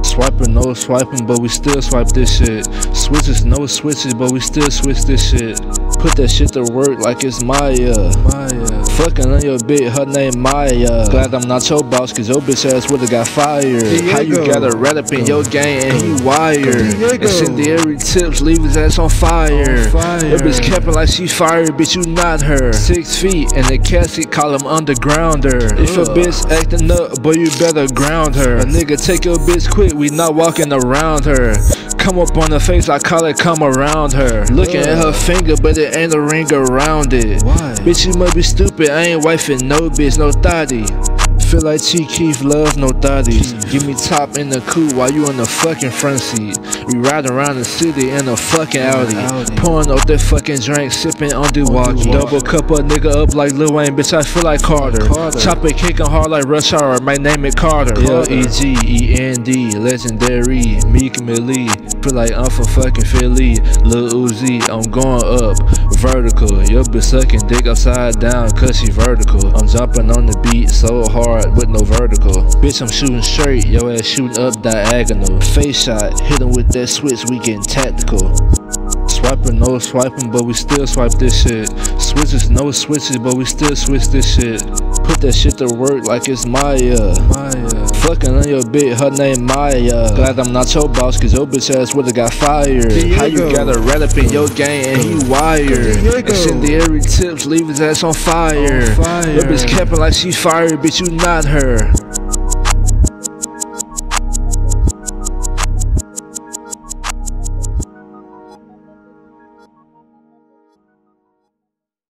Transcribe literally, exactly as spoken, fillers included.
Swiping, no swiping, but we still swipe this shit. Switches, no switches, but we still switch this shit. Put that shit to work like it's Maya. Maya. Fucking on your bitch, her name Maya. Glad I'm not your boss, cause your bitch ass would've got fired. Diego. How you got a rat up in your gang and he wired? Incendiary tips, leave his ass on fire. On fire. Your bitch capping like she fired, bitch, you not her. Six feet in the casket, call him undergrounder. Ugh. If a bitch acting up, boy, you better ground her. A nigga take your bitch quick, we not walking around her. Come up on her face, I call it come around her. Looking Ugh. at her finger, but it ain't a ring around it. Why? Bitch, you must be stupid, I ain't wifing no bitch, no thotty. Feel like Chief Keef love no thotties. Give me top in the coupe while you in the fucking front seat. We riding around the city in a fucking Audi. Audi. Pouring up that fucking drink, sipping on the walkie. Double cup a nigga up like Lil Wayne, bitch, I feel like Carter. Carter. Chop it kicking hard like Rush Hour, my name is Carter. L E G E N D, legendary, Meek Millie. Feel like I'm from fucking Philly. Lil Uzi, I'm going up, vertical. Your bitch sucking dick upside down, cause she vertical. I'm jumping on the beat so hard with no vertical. Bitch, I'm shooting straight, your ass shooting up diagonal. Face shot, hit him with that switch, we getting tactical. Swiping, no swiping, but we still swipe this shit. Switches, no switches, but we still switch this shit. Put that shit to work like it's Maya. Maya. Fucking on your bitch, her name Maya. Glad I'm not your boss, cause your bitch ass would've got fired. Diego. How you got a rat up in your gang and he wired? Incendiary tips, leave his ass on fire. On fire. Your bitch capping like she fired, bitch, you not her.